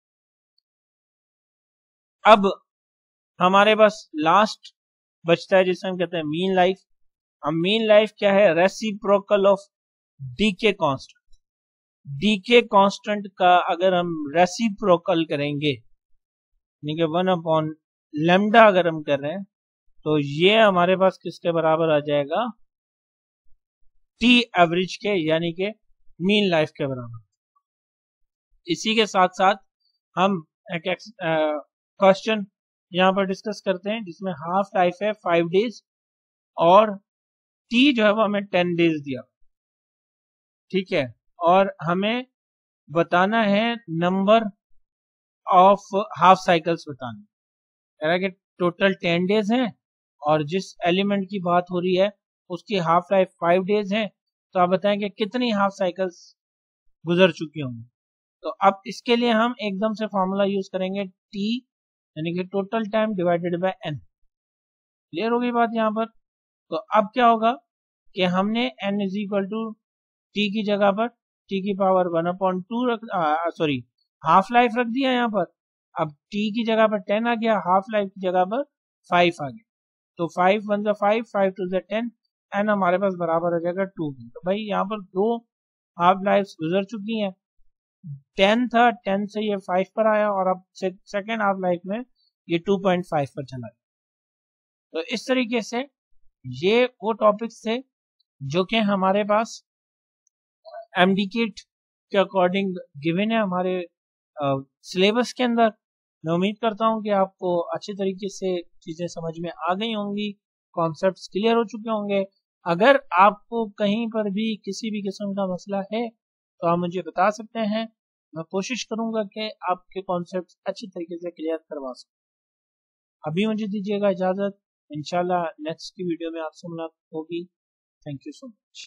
अब हमारे पास लास्ट बचता है जिसे हम कहते हैं मीन लाइफ। अब मीन लाइफ क्या है, reciprocal of decay constant. Decay constant का अगर हम रेसिप्रोकल करेंगे, यानी कि 1 लैम्डा अगर हम कर रहे हैं, तो ये हमारे पास किसके बराबर आ जाएगा, टी एवरेज के, यानी कि मीन लाइफ के बराबर। इसी के साथ साथ हम एक क्वेश्चन यहाँ पर डिस्कस करते हैं जिसमें हाफ लाइफ है 5 डेज और टी जो है वो हमें 10 डेज दिया, ठीक है, और हमें बताना है नंबर ऑफ हाफ साइकिल्स बताना कि टोटल 10 डेज हैं और जिस एलिमेंट की बात हो रही है उसकी हाफ लाइफ 5 डेज है, तो आप बताएं कि कितनी हाफ साइकिल्स गुजर चुकी होंगी। तो अब इसके लिए हम एकदम से फॉर्मूला यूज करेंगे टी यानी कि total time divided by N. Clear हो गई बात यहाँ पर। तो अब क्या होगा कि हमने n is equal to T की जगह पर टी की पावर 1/2 रख, सॉरी हाफ लाइफ रख दिया यहाँ पर। अब टी की जगह पर 10 आ गया, हाफ लाइफ की जगह पर 5 आ गया, तो 5 1 5 5 2 10, एन हमारे पास बराबर हो जाएगा 2 की। तो भाई यहाँ पर 2 हाफ लाइफ गुजर चुकी हैं, 10 था, 10 से ये 5 पर आया और अब सेकेंड हाफ लाइफ में ये 2.5 पर चला गया। तो इस तरीके से ये वो टॉपिक्स थे जो कि हमारे पास एमडीकेट के अकॉर्डिंग गिवन है हमारे सिलेबस के अंदर। मैं उम्मीद करता हूं कि आपको अच्छे तरीके से चीजें समझ में आ गई होंगी, कॉन्सेप्ट्स क्लियर हो चुके होंगे। अगर आपको कहीं पर भी किसी भी किस्म का मसला है तो आप मुझे बता सकते हैं, मैं कोशिश करूंगा कि आपके कॉन्सेप्ट्स अच्छी तरीके से क्लियर करवा सकूं। अभी मुझे दीजिएगा इजाजत, इंशाल्लाह नेक्स्ट की वीडियो में आपसे मुलाकात होगी। Thank you so much.